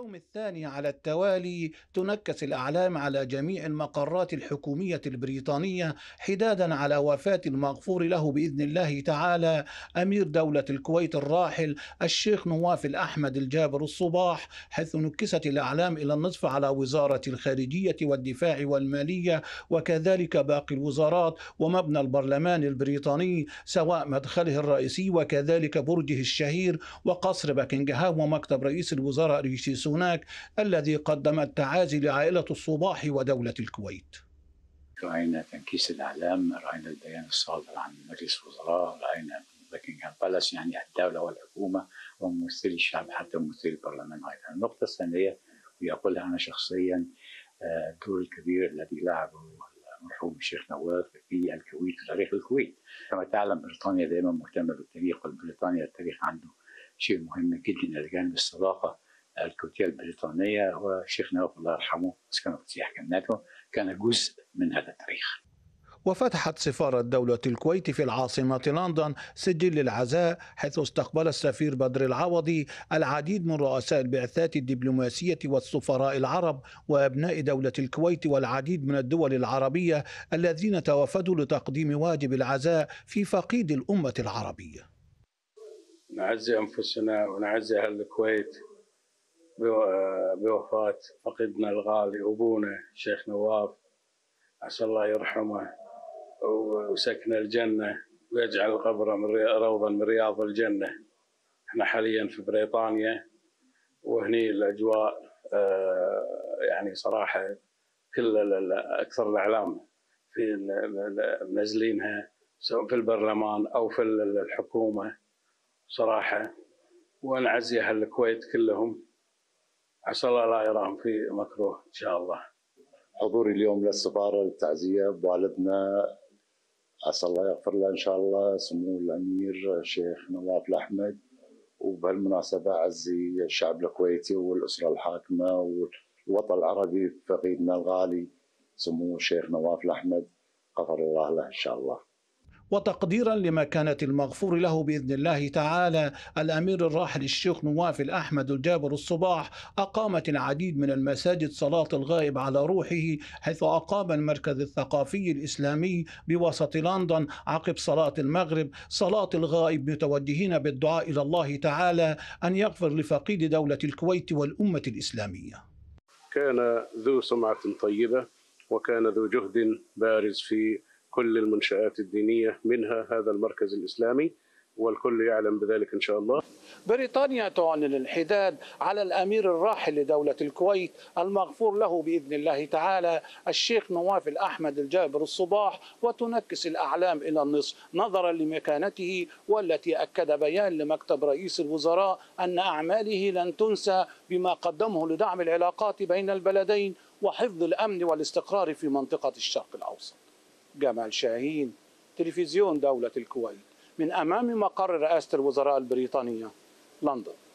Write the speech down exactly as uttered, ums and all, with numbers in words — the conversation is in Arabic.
اليوم الثاني على التوالي تنكس الأعلام على جميع المقرات الحكومية البريطانية حدادا على وفاة المغفور له بإذن الله تعالى أمير دولة الكويت الراحل الشيخ نواف الأحمد الجابر الصباح، حيث نكست الأعلام إلى النصف على وزارة الخارجية والدفاع والمالية وكذلك باقي الوزارات ومبنى البرلمان البريطاني سواء مدخله الرئيسي وكذلك برجه الشهير وقصر باكنغهام ومكتب رئيس الوزراء ريشي سوناك الذي قدم التعازي لعائلة الصباح ودولة الكويت. رأينا تنكيس الإعلام، رأينا البيان الصادر عن مجلس الوزراء، رأينا باكنغهام بالاس يعني الدولة والحكومة وممثلي الشعب حتى ممثلي البرلمان أيضا. النقطة الثانية ويقولها أنا شخصيا الدور الكبير الذي لعبه المرحوم الشيخ نواف في الكويت في تاريخ الكويت. كما تعلم بريطانيا دائما مهتمة بالتاريخ، والبريطانيا التاريخ عنده شيء مهم جدا إلى جانب الصداقة الكويتية البريطانية، والشيخ نواف الله يرحمه مسكنه فسيح جناته كان جزء من هذا التاريخ. وفتحت سفارة دولة الكويت في العاصمة لندن سجل العزاء، حيث استقبل السفير بدر العوضي العديد من رؤساء البعثات الدبلوماسية والسفراء العرب وأبناء دولة الكويت والعديد من الدول العربية الذين توافدوا لتقديم واجب العزاء في فقيد الأمة العربية. نعزي أنفسنا ونعزي أهل الكويت بوفاة فقدنا الغالي أبونا الشيخ نواف، عسى الله يرحمه وسكن الجنة ويجعل قبره من روضا من رياض الجنة. احنا حاليا في بريطانيا وهني الأجواء يعني صراحة كل أكثر الإعلام في منزلينها سواء في البرلمان أو في الحكومة صراحة، ونعزي أهل الكويت كلهم، عسى الله لا يراهم في مكروه إن شاء الله. حضوري اليوم للسفارة للتعزية بوالدنا، عسى الله يغفر له إن شاء الله سمو الأمير الشيخ نواف الأحمد، وبهالمناسبة أعزي الشعب الكويتي والأسرة الحاكمة والوطن العربي فقيدنا الغالي سمو الشيخ نواف الأحمد، غفر الله له إن شاء الله. وتقديرا لمكانة المغفور له بإذن الله تعالى الأمير الراحل الشيخ نواف الأحمد الجابر الصباح أقامت العديد من المساجد صلاة الغائب على روحه، حيث أقام المركز الثقافي الإسلامي بوسط لندن عقب صلاة المغرب صلاة الغائب متوجهين بالدعاء إلى الله تعالى أن يغفر لفقيد دولة الكويت والأمة الإسلامية. كان ذو سمعة طيبة وكان ذو جهد بارز في كل المنشآت الدينية منها هذا المركز الإسلامي، والكل يعلم بذلك إن شاء الله. بريطانيا تعلن الحداد على الأمير الراحل لدولة الكويت المغفور له بإذن الله تعالى الشيخ نواف الأحمد الجابر الصباح، وتنكس الأعلام إلى النصف نظرا لمكانته، والتي أكد بيان لمكتب رئيس الوزراء أن أعماله لن تنسى بما قدمه لدعم العلاقات بين البلدين وحفظ الأمن والاستقرار في منطقة الشرق الأوسط. جمال شاهين، تلفزيون دولة الكويت، من أمام مقر رئاسة الوزراء البريطانية، لندن.